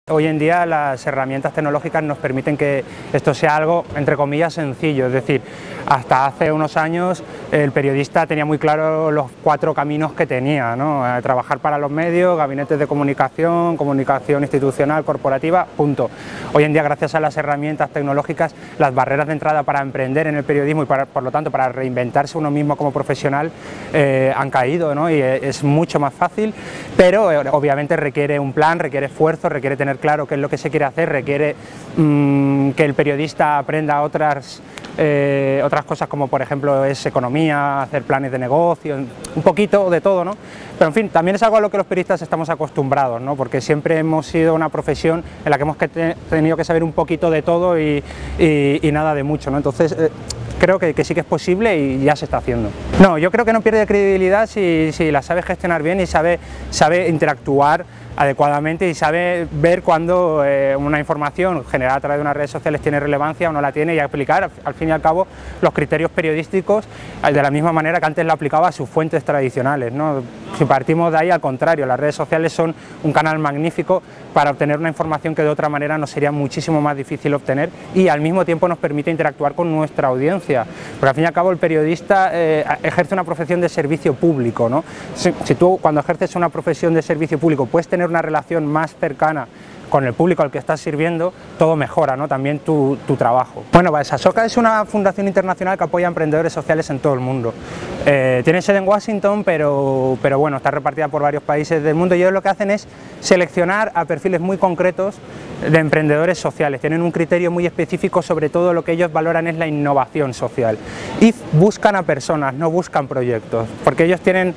Hoy en día las herramientas tecnológicas nos permiten que esto sea algo, entre comillas, sencillo, es decir, hasta hace unos años el periodista tenía muy claro los 4 caminos que tenía, ¿no? Trabajar para los medios, gabinetes de comunicación, comunicación institucional, corporativa, punto. Hoy en día, gracias a las herramientas tecnológicas, las barreras de entrada para emprender en el periodismo y por lo tanto para reinventarse uno mismo como profesional han caído, ¿no? Y es mucho más fácil, pero obviamente requiere un plan, requiere esfuerzo, requiere tener claro qué es lo que se quiere hacer, requiere que el periodista aprenda otras cosas como por ejemplo es economía, hacer planes de negocio, un poquito de todo, ¿no? Pero en fin, también es algo a lo que los periodistas estamos acostumbrados, ¿no? Porque siempre hemos sido una profesión en la que hemos tenido que saber un poquito de todo y nada de mucho, ¿no? Entonces creo que sí que es posible y ya se está haciendo. No, yo creo que no pierde credibilidad si la sabe gestionar bien y sabe interactuar adecuadamente y sabe ver cuando una información generada a través de unas redes sociales tiene relevancia o no la tiene y aplicar al fin y al cabo los criterios periodísticos de la misma manera que antes lo aplicaba a sus fuentes tradicionales, ¿no? Si partimos de ahí, al contrario, las redes sociales son un canal magnífico para obtener una información que de otra manera nos sería muchísimo más difícil obtener y al mismo tiempo nos permite interactuar con nuestra audiencia, porque al fin y al cabo el periodista ejerce una profesión de servicio público, ¿no? Si tú cuando ejerces una profesión de servicio público puedes tener una relación más cercana con el público al que estás sirviendo, todo mejora, ¿no? También tu trabajo. Bueno, Asoka es una fundación internacional que apoya a emprendedores sociales en todo el mundo. Tiene sede en Washington, pero bueno, está repartida por varios países del mundo y ellos lo que hacen es seleccionar a perfiles muy concretos de emprendedores sociales. Tienen un criterio muy específico, sobre todo lo que ellos valoran es la innovación social y buscan a personas, no buscan proyectos, porque ellos tienen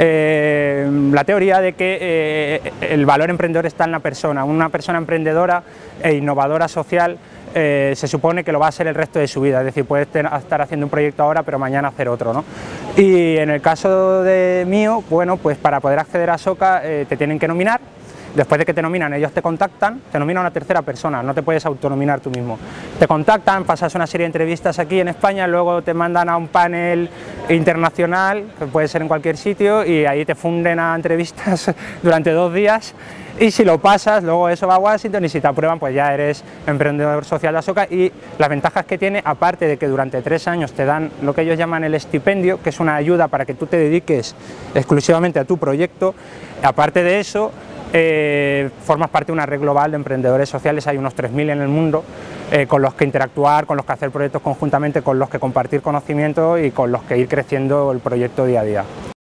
la teoría de que el valor emprendedor está en la persona. Una persona emprendedora e innovadora social se supone que lo va a ser el resto de su vida, es decir, puedes estar haciendo un proyecto ahora pero mañana hacer otro, ¿no? Y en el caso de mío, bueno, pues para poder acceder a Asoka te tienen que nominar. Después de que te nominan, ellos te contactan, te nomina una tercera persona, no te puedes autonominar tú mismo. Te contactan, pasas una serie de entrevistas aquí en España, luego te mandan a un panel internacional, que puede ser en cualquier sitio, y ahí te funden a entrevistas durante 2 días, y si lo pasas, luego eso va a Washington, y si te aprueban, pues ya eres emprendedor social de Asoka, y las ventajas que tiene, aparte de que durante 3 años te dan lo que ellos llaman el estipendio, que es una ayuda para que tú te dediques exclusivamente a tu proyecto, aparte de eso, formas parte de una red global de emprendedores sociales, hay unos 3000 en el mundo, con los que interactuar, con los que hacer proyectos conjuntamente, con los que compartir conocimiento y con los que ir creciendo el proyecto día a día.